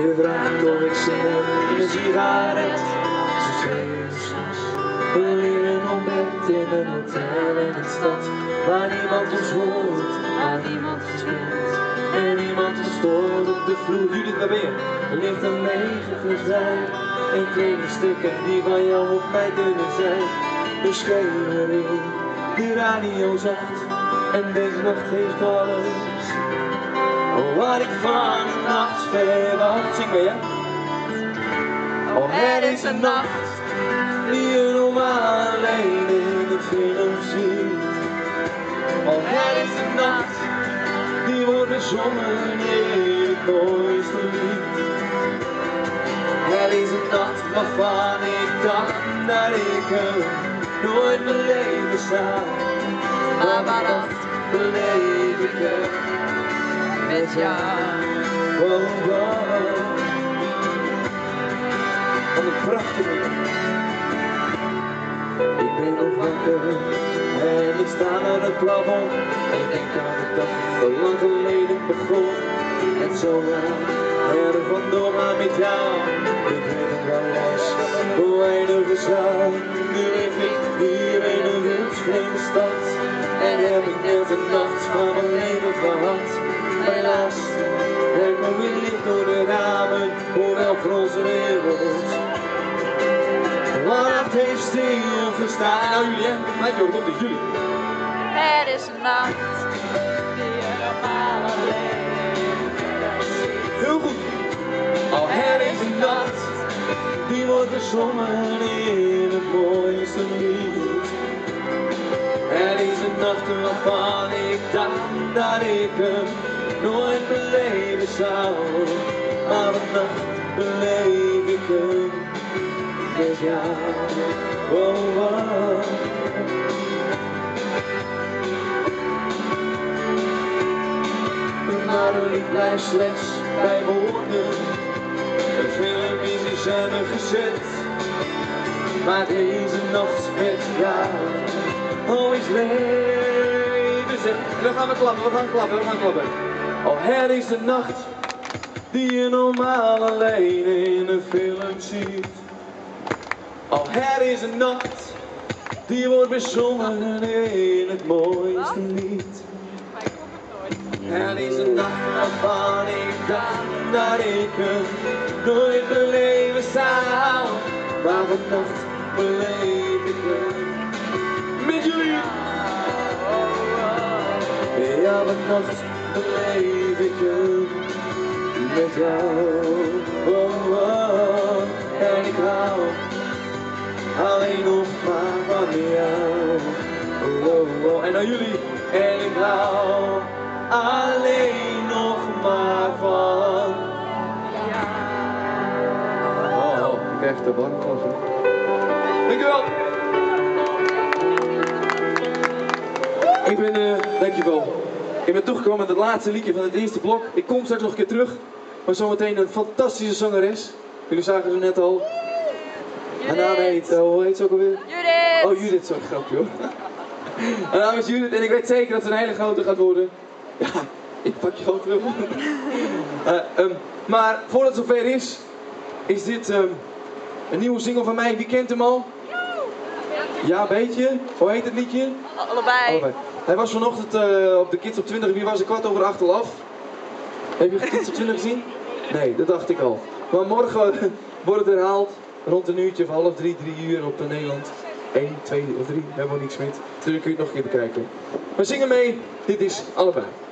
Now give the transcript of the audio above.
Je vraagt of ik zin heb in een sigaret. Zo 2 uur 's nachts. We liggen op bed in een hotel in een stad waar niemand ons hoort, waar niemand ons kent. En niemand ons stoort op de vloer. Judith, waar ben je? Er ligt een lege fles wijn en kledingstukken die van jou op mij kunnen zijn. We schreeuwen in de radio zacht en deze nacht heeft alles. Oh, wat ik van een nacht verwacht. Zing mee, hè? Oh, het is een nacht die je normaal alleen in de film ziet. Oh, het is een nacht die wordt bezongen in het mooiste lied. Het is een nacht waarvan ik dacht dat ik hem nooit beleven zou. Maar vannacht beleef ik hem met jou. Oh, oh. Wat een prachtige. Ik ben nog wakker en ik sta aan het plafond. En ik denk aan de dag dat lang geleden begon. En zo lang er vandoor maar met jou. Ik weet het wel eens hoe eindig is jou. Nu leef ik hier in een wildvreemde stad. En heb ik net een nacht van mijn leven gehad. Helaas, er komt weer licht door de ramen, hoewel voor onze wereld. Vannacht heeft stilgestaan. Nou jullie, hè? Meid, joh, komt het jullie. Het is een nacht die je normaal alleen. Heel goed. Oh, het is een nacht die wordt bezongen in het mooiste lied. Het is een nacht waarvan ik dacht dat ik hem nooit beleven zou. Maar vannacht beleef ik hem met jou. Oh, oh. Maar een lied blijft slechts bij woorden. Een film is in scène gezet. Maar deze nacht met jou, oh, is leven zeg. En dan gaan we klappen, we gaan klappen. Oh, het is de nacht die je normaal alleen in een film ziet. Oh, het is een nacht die wordt bezongen in het mooiste lied. Het is een nacht waarvan ik dacht dat ik hem nooit beleven zou. Maar vannacht beleef ik hem met jullie. Ja, vannacht beleef ik hem met jou. Oh, oh, en ik hou alleen nog maar van jou. Oh, oh, en dan jullie. En ik hou alleen nog maar van jou. Oh, ik krijg de warm van. Dankjewel. Dankjewel. Ik ben toegekomen met het laatste liedje van het eerste blok. Ik kom straks nog een keer terug. Maar zometeen een fantastische zangeres. Jullie zagen ze net al. Haar naam heet, hoe heet ze ook alweer? Judith! Oh, Judith, zo'n grapje hoor. Haar naam is Judith en ik weet zeker dat ze een hele grote gaat worden. Ja, ik pak je gewoon terug. Maar voordat het zover is dit een nieuwe single van mij. Wie kent hem al? Ja, een beetje. Hoe heet het liedje? Allebei. Hij was vanochtend op de Kids op 20, wie was er 8:15? Heb je Kids op 20 gezien? Nee, dat dacht ik al. Maar morgen wordt het herhaald, rond een uurtje of 2:30, 3 uur op Nederland 1, 2 of 3, helemaal niks met. Dus kun je het nog een keer bekijken. Maar zingen mee, dit is Allebei.